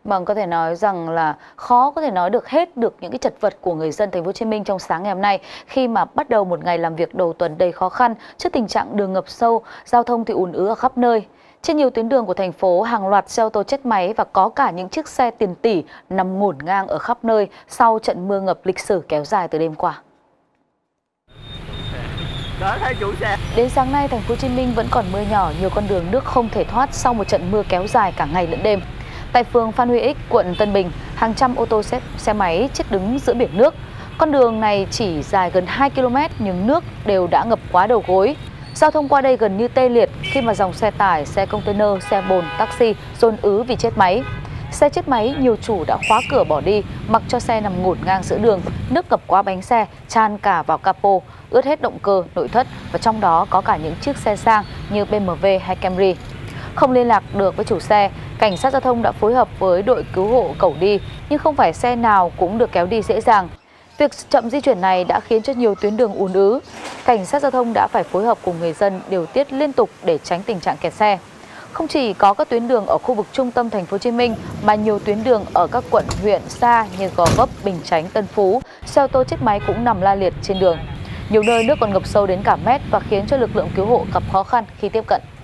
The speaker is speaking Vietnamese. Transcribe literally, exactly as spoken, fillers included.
Vâng, có thể nói rằng là khó có thể nói được hết được những cái chật vật của người dân Thành phố Hồ Chí Minh trong sáng ngày hôm nay khi mà bắt đầu một ngày làm việc đầu tuần đầy khó khăn trước tình trạng đường ngập sâu, giao thông thì ùn ứ ở khắp nơi. Trên nhiều tuyến đường của thành phố, hàng loạt xe ô tô chết máy và có cả những chiếc xe tiền tỷ nằm ngổn ngang ở khắp nơi sau trận mưa ngập lịch sử kéo dài từ đêm qua. Đến sáng nay, Thành phố Hồ Chí Minh vẫn còn mưa nhỏ, nhiều con đường nước không thể thoát sau một trận mưa kéo dài cả ngày lẫn đêm. Tại phường Phan Huy Ích, quận Tân Bình, hàng trăm ô tô xe, xe máy chết đứng giữa biển nước. Con đường này chỉ dài gần hai ki lô mét nhưng nước đều đã ngập quá đầu gối. Giao thông qua đây gần như tê liệt khi mà dòng xe tải, xe container, xe bồn, taxi dồn ứ vì chết máy. Xe chết máy, nhiều chủ đã khóa cửa bỏ đi, mặc cho xe nằm ngổn ngang giữa đường, nước ngập quá bánh xe, tràn cả vào capo, ướt hết động cơ, nội thất và trong đó có cả những chiếc xe sang như bê em vê hay Camry. Không liên lạc được với chủ xe, cảnh sát giao thông đã phối hợp với đội cứu hộ cẩu đi, nhưng không phải xe nào cũng được kéo đi dễ dàng. Việc chậm di chuyển này đã khiến cho nhiều tuyến đường ùn ứ. Cảnh sát giao thông đã phải phối hợp cùng người dân điều tiết liên tục để tránh tình trạng kẹt xe. Không chỉ có các tuyến đường ở khu vực trung tâm Thành phố Hồ Chí Minh mà nhiều tuyến đường ở các quận huyện xa như Gò Vấp, Bình Chánh, Tân Phú, xe ô tô chết máy cũng nằm la liệt trên đường. Nhiều nơi nước còn ngập sâu đến cả mét và khiến cho lực lượng cứu hộ gặp khó khăn khi tiếp cận.